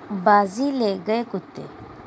بازی لے گئے کتے۔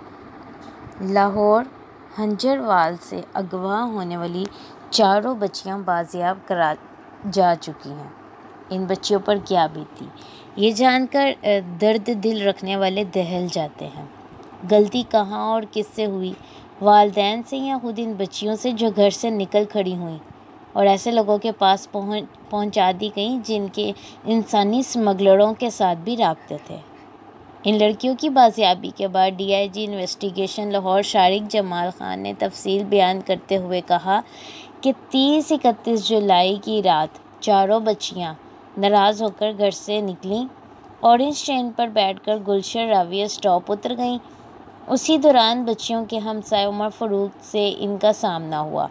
لاہور ہنجروال سے اغوا ہونے والی چاروں بچیاں بازیاب کرا جا چکی ہیں۔ ان بچیوں پر کیا بیتی، یہ جان کر درد دل رکھنے والے دہل جاتے ہیں۔ غلطی کہاں اور کس سے ہوئی، والدین سے یا خود ان بچیوں سے جو گھر سے نکل کھڑی ہوئیں اور ایسے لوگوں کے پاس پہنچا دی گئیں جن کے انسانی اسمگلروں کے ساتھ بھی رابطے تھے۔ ان لڑکیوں کی بازیابی کے بعد D I G investigation Lahore Shariq Jamal Khan نے تفصیل بیان کرتے ہوئے کہا کہ 30-31 جولائی کی رات چاروں بچیاں ناراض ہو کر گھر سے نکلیں، اورنج ٹرین پر بیٹھ کر گلشن راویہ اسٹاپ اتر گئیں۔ اسی دوران بچیوں کے ہمسائے عمر فاروق سے ان کا سامنا ہوا۔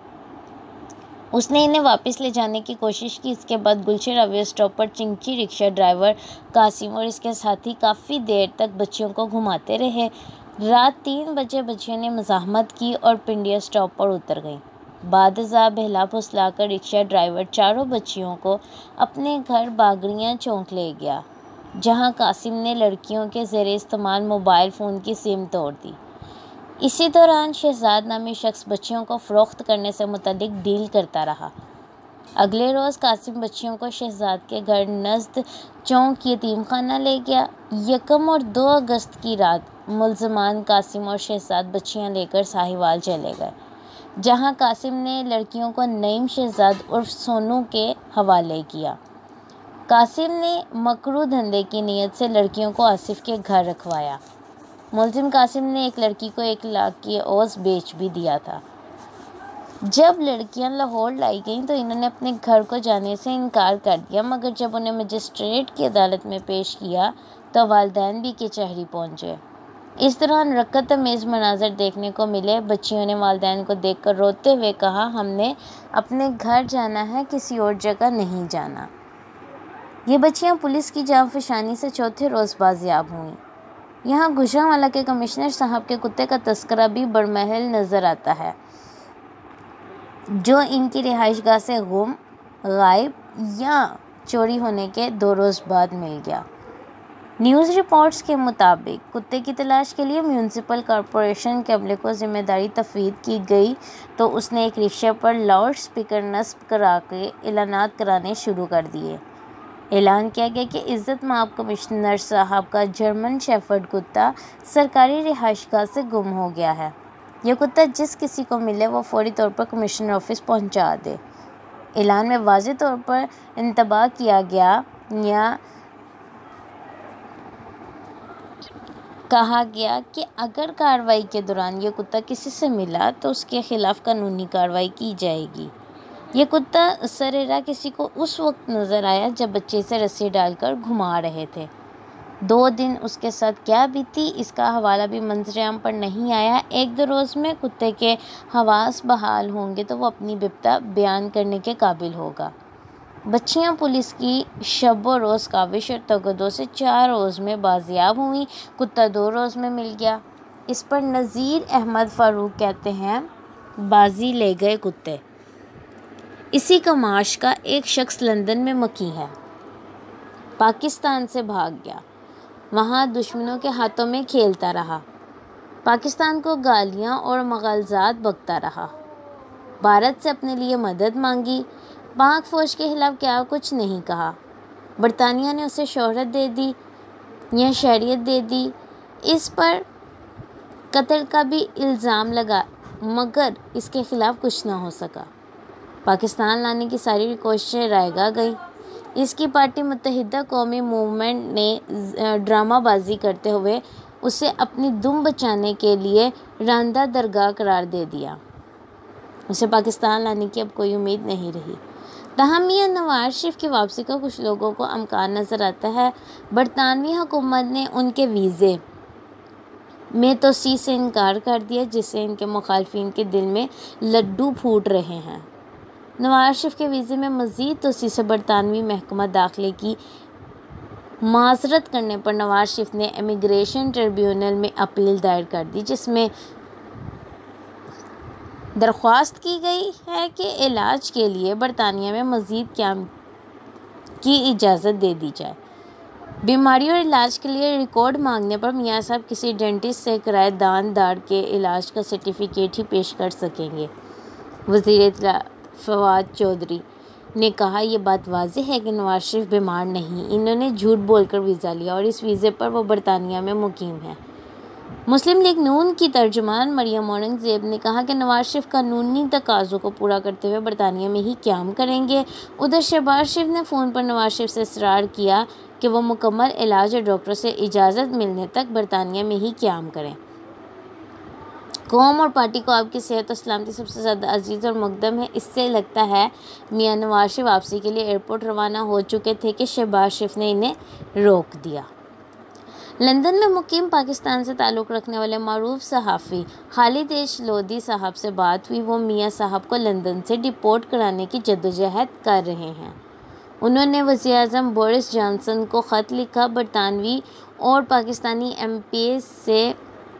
اس نے انہیں واپس لے جانے کی کوشش کی۔ اس کے بعد گلشن راویہ اسٹاپ پر چنکی رکشہ ڈرائیور قاسم اور اس کے ساتھی کافی دیر تک بچیوں کو گھماتے رہے۔ رات 3 بجے بچیوں نے مزاحمت کی اور پنڈیا اسٹاپ پر اتر گئیں۔ بعد ازاں بہلا پھسلا کر رکشہ ڈرائیور چاروں بچیوں کو اپنے گھر باگڑیاں چوک لے گیا، جہاں قاسم نے لڑکیوں کے زیر استعمال موبائل فون کی سم توڑ دی۔ اسی دوران شہزاد نامی شخص بچیوں کو فروخت کرنے سے متعلق ڈیل کرتا رہا۔ اگلے روز قاسم بچیوں کو شہزاد کے گھر نزد چوک یتیم خانہ لے گیا۔ 1 اور 2 اگست کی رات ملزمان قاسم اور شہزاد بچیاں لے کر ساہیوال چلے گئے، جہاں قاسم نے لڑکیوں کو نعیم شہزاد عرف سونو کے حوالے کیا۔ قاسم نے مکرو دھندے کی نیت سے لڑکیوں کو آصف کے گھر رکھوایا۔ ملزم قاسم نے ایک لڑکی کو 1 لاکھ کی اوز بیچ بھی دیا تھا۔ جب لڑکیاں لاہور لائی گئیں تو انہوں نے اپنے گھر کو جانے سے انکار کر دیا، مگر جب انہیں مجسٹریٹ کی عدالت میں پیش کیا تو والدین بھی کچہری پہنچے۔ اس دوران رقت آمیز مناظر دیکھنے کو ملے۔ بچیوں نے والدین کو دیکھ کر روتے ہوئے کہا، ہم نے اپنے گھر جانا ہے، کسی اور جگہ نہیں جانا۔ یہ بچیاں پولیس کی جانفشانی سے چوتھے روز بازیاب ہوئیں۔ یہاں گوجرانوالہ کے کمشنر صاحب کے کتے کا تذکرہ بھی بڑمحل نظر آتا ہے، جو ان کی رہائش گاہ سے گم، غائب یا چوری ہونے کے 2 روز بعد مل گیا۔ نیوز رپورٹس کے مطابق کتے کی تلاش کے لیے میونسپل کارپوریشن کے عملے کو ذمہ داری تفویض کی گئی تو اس نے ایک رکشے پر لاؤڈ اسپیکر نصب کرا کے اعلانات کرانے شروع کر دیے۔ اعلان کیا گیا کہ عزت مآب کمشنر صاحب کا جرمن شیفرڈ کتا سرکاری رہائش گاہ سے گم ہو گیا ہے۔ یہ کتا جس کسی کو ملے وہ فوری طور پر کمشنر آفس پہنچا دے۔ اعلان میں واضح طور پر انتباہ کیا گیا یا کہا گیا کہ اگر کارروائی کے دوران یہ کتا کسی سے ملا تو اس کے خلاف قانونی کارروائی کی جائے گی۔ یہ کتا سریرا کسی کو اس وقت نظر آیا جب بچے اسے رسی ڈال کر گھما رہے تھے۔ 2 دن اس کے ساتھ کیا بیتی، اس کا حوالہ بھی منظر عام پر نہیں آیا۔ 1-2 روز میں کتے کے حواس بحال ہوں گے تو وہ اپنی بپتا بیان کرنے کے قابل ہوگا۔ بچیاں پولیس کی شب و روز کاوش اور تگدو سے 4 روز میں بازیاب ہوئیں۔ کتا 2 روز میں مل گیا۔ اس پر نذیر احمد فاروق کہتے ہیں، بازی لے گئے کتے۔ اسی کماش کا ایک شخص لندن میں مقیم ہے، پاکستان سے بھاگ گیا، وہاں دشمنوں کے ہاتھوں میں کھیلتا رہا، پاکستان کو گالیاں اور مغالطات بکتا رہا، بھارت سے اپنے لیے مدد مانگی، پاک فوج کے خلاف کیا کچھ نہیں کہا، برطانیہ نے اسے شہرت دے دی یا شہریت دے دی، اس پر قتل کا بھی الزام لگا مگر اس کے خلاف کچھ نہ ہو سکا۔ پاکستان لانے کی ساری کوششیں رائگاں گئیں۔ اس کی پارٹی متحدہ قومی موومنٹ نے ڈرامہ بازی کرتے ہوئے اسے اپنی دم بچانے کے لیے راندہ درگاہ قرار دے دیا۔ اسے پاکستان لانے کی اب کوئی امید نہیں رہی۔ تاہم میاں نواز شریف کی واپسی کا کچھ لوگوں کو امکان نظر آتا ہے۔ برطانوی حکومت نے ان کے ویزے میں توسیع سے انکار کر دیا، جس سے ان کے مخالفین کے دل میں لڈو پھوٹ رہے ہیں۔ نواز شریف کے ویزے میں مزید توسیع سے برطانوی محکمہ داخلے کی معذرت کرنے پر نواز شریف نے امیگریشن ٹریبیونل میں اپیل دائر کر دی، جس میں درخواست کی گئی ہے کہ علاج کے لیے برطانیہ میں مزید قیام کی اجازت دے دی جائے۔ بیماری اور علاج کے لیے ریکارڈ مانگنے پر میاں صاحب کسی ڈینٹسٹ سے کرایہ دار کے علاج کا سرٹیفکیٹ ہی پیش کر سکیں گے۔ وزیر اطلاعات فواد چودھری نے کہا، یہ بات واضح ہے کہ نواز شریف بیمار نہیں، انہوں نے جھوٹ بول کر ویزا لیا اور اس ویزے پر وہ برطانیہ میں مقیم ہیں۔ مسلم لیگ نون کی ترجمان مریم اورنگ زیب نے کہا کہ نواز شریف قانونی تقاضوں کو پورا کرتے ہوئے برطانیہ میں ہی قیام کریں گے۔ ادھر شہباز شریف نے فون پر نواز شریف سے اصرار کیا کہ وہ مکمل علاج اور ڈاکٹر سے اجازت ملنے تک برطانیہ میں ہی قیام کریں۔ قوم اور پارٹی کو آپ کی صحت اور سلامتی سب سے زیادہ عزیز اور مقدم ہے۔ اس سے لگتا ہے میاں نواز شریف واپسی کے لیے ایئرپورٹ روانہ ہو چکے تھے کہ شہباز شریف نے انہیں روک دیا۔ لندن میں مقیم پاکستان سے تعلق رکھنے والے معروف صحافی خالد لودھی صاحب سے بات ہوئی۔ وہ میاں صاحب کو لندن سے ڈپورٹ کرانے کی جدوجہد کر رہے ہیں۔ انہوں نے وزیر اعظم بورس جانسن کو خط لکھا۔ برطانوی اور پاکستانی ایم پی سے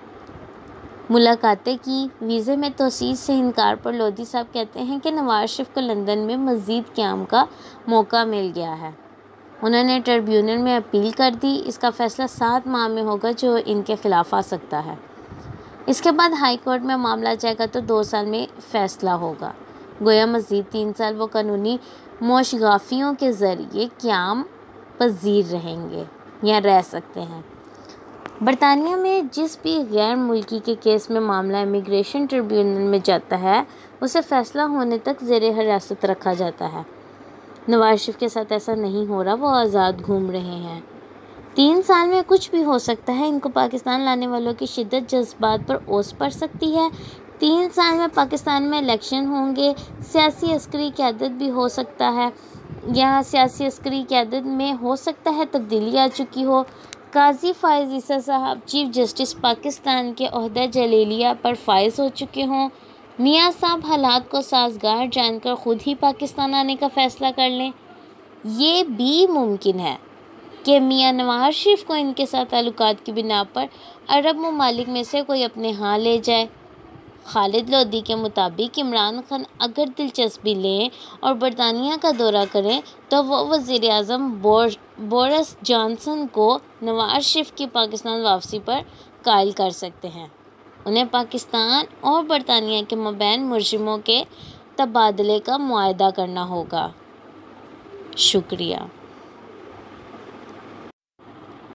ملاقاتیں کی۔ ویزے میں توسیع سے انکار پر لودھی صاحب کہتے ہیں کہ نواز شریف کو لندن میں مزید قیام کا موقع مل گیا ہے۔ انہوں نے ٹریبیونل میں اپیل کر دی۔ اس کا فیصلہ 7 ماہ میں ہوگا جو ان کے خلاف آ سکتا ہے۔ اس کے بعد ہائی کورٹ میں معاملہ جائے گا تو 2 سال میں فیصلہ ہوگا۔ گویا مزید 3 سال وہ قانونی موشگافیوں کے ذریعے قیام پذیر رہیں گے یا رہ سکتے ہیں۔ برطانیہ میں جس بھی غیر ملکی کے کیس میں معاملہ امیگریشن ٹریبیونل میں جاتا ہے اسے فیصلہ ہونے تک زیر حراست رکھا جاتا ہے۔ نواز شریف کے ساتھ ایسا نہیں ہو رہا، وہ آزاد گھوم رہے ہیں۔ 3 سال میں کچھ بھی ہو سکتا ہے۔ ان کو پاکستان لانے والوں کی شدت جذبات پر اوس پڑ سکتی ہے۔ 3 سال میں پاکستان میں الیکشن ہوں گے، سیاسی عسکری قیادت بھی ہو سکتا ہے یا سیاسی عسکری قیادت میں ہو سکتا ہے تبدیلی آ چکی ہو۔ قاضی فائز عیسیٰ صاحب چیف جسٹس پاکستان کے عہدہ جلیلیہ پر فائز ہو چکے ہوں۔ میاں صاحب حالات کو سازگار جان کر خود ہی پاکستان آنے کا فیصلہ کر لیں۔ یہ بھی ممکن ہے کہ میاں نواز شریف کو ان کے ساتھ تعلقات کی بنا پر عرب ممالک میں سے کوئی اپنے ہاں لے جائے۔ خالد لودھی کے مطابق عمران خان اگر دلچسپی لیں اور برطانیہ کا دورہ کریں تو وہ وزیر اعظم بورس جانسن کو نواز شریف کی پاکستان واپسی پر قائل کر سکتے ہیں۔ انہیں پاکستان اور برطانیہ کے مابین مجرموں کے تبادلے کا معاہدہ کرنا ہوگا۔ شکریہ۔